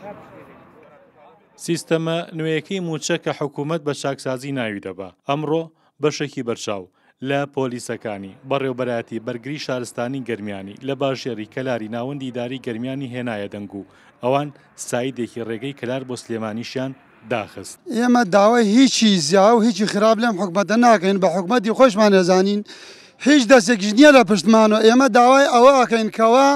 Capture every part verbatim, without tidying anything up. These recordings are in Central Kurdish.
سیستەمە نوێیەکەی موچە کە حکوومەت بە چاکسازی ناوی دەبا ئەمڕۆ بەشێکی بەرچاو لە پۆلیسەکانی بەڕێوەبەراتی بەرگری شارستانی گەرمیانی لە باژێری کەلاری ناوەندی داری گەرمیانی هێنایە دەنگ و ئەوان سایدێکی ڕێگەی کەلار بۆ سلێمانیشیان داخست. ئێمە داوای هیچی زیا و هیچی خراپ لەم حکومەتە ناکەین بە حکومەتی خۆشمان نەزانین هیچ دەستێکیش نییە لە پشتمانەوە ئێمە داوای ئەوە ئەکەین کەوا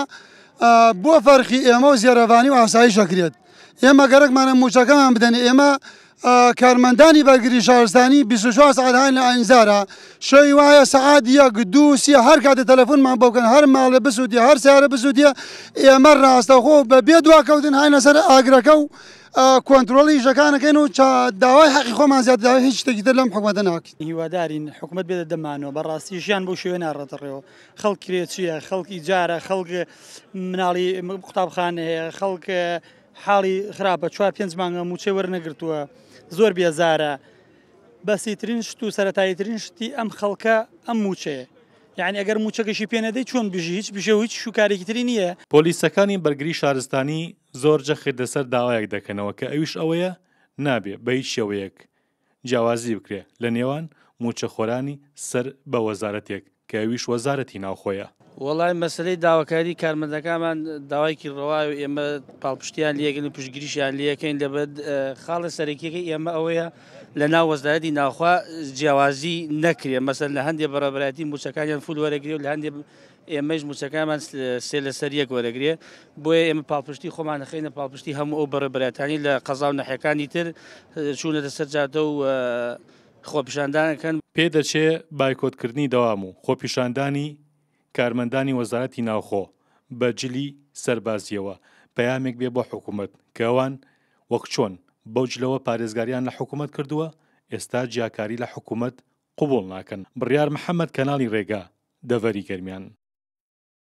بۆ فەرقی ئێمە و زێرەڤانی و ئاسایی شەکرێت ئێمە گەرەکمانە موچەکەمان بدەن ئێمە کارمەندانی بەرگری شارستانی بیست و چوار سەعات هاین لە ئەنجزارە شەوی وایە سەعات یەک دوو سێ هەر کاتێ تەلەفۆنمان بۆ بکەن هەر ماڵە بسوودیە هەر سیارە بسوودیە ئێمە ڕاستەخۆ بە بێ دواکەوتن هاینە سەر ئاگرەکە و کۆنتترۆلی ژەکانەکەین و داوای حەقی خۆمان زیاد داوای هیچ شتێکی تر لەم حکومەتە ناکەین. هیوادارین حکومەت بێتە دەمانەوە بەڕاستی ژیان بۆ شوێ ناڕێتەڕێەوە خەڵکی چییە خەڵکی جارە خەڵک مناڵی قوتابخانە هەیە خەڵک حاڵی خراپە چوار پێنج مانگە موچەی وەرنەگرتووە زۆر بێزارە بەسیترین شت و سەرەتاییترین شتی ئەم خەڵکە ئەم موچەیە یعنی ئەگەر موچەکەشی پێنەدەی چۆن بژی هیچ بژە و هیچ شوکارێکی تری نییە. پۆلیسەکانی بەرگری شارستانی زۆر جەخت لەسەر داوایەک دەکەنەوە کە ئەویش ئەوەیە نابێ بە هیچ شێوەیەک جیاوازی بکرێ لە نێوان موچەخۆرانی سەر بە وەزارەتێک کە ئەویش وەزارەتی ناوخۆیە. وەڵای مەسلەی داواکاری کارمەندەکانمان داوایکی ڕەوا و ئێمە پاڵپشتیان لێگەن و پشتگیریشیان لەکەین لەبەر خاڵە سەرەکیەکەی ئێمە ئەوەیە لە ناو وەزارەتی ناوخوا جیاوازی نەکرێ مەسەن لە هەندێک بەڕێبەراتی موچەکانیان فول وەرەگرێ و لە هەندێک ئێمەش موچەکانمان سێ لە سەر یەک وەرەگرێ بۆیە ئێمە پاڵپشتی خۆمان نەخینە پاڵپشتی هەموو ئەو بەڕێبەراتانی لە قەزا و نەحەکانی تر چوونەتە سەر جادە و خۆپیشاندانەکەن پێ دەچێ بایکۆتکردنی دەوام و خۆپیشاندانی کارمەندانی وەزارەتی ناوخۆ بە جلی سەربازیەوە پەیامێک بێ بۆ حکوومەت کە ئەوان وەک چۆن بەو جلەوە پارێزگاریان لە حکوومەت کردووە ئێستا جیاکاری لە حکوومەت قوبوڵ ناکەن. بڕیار محەممەد کەناڵی ڕێگا دەڤەری گەرمیان.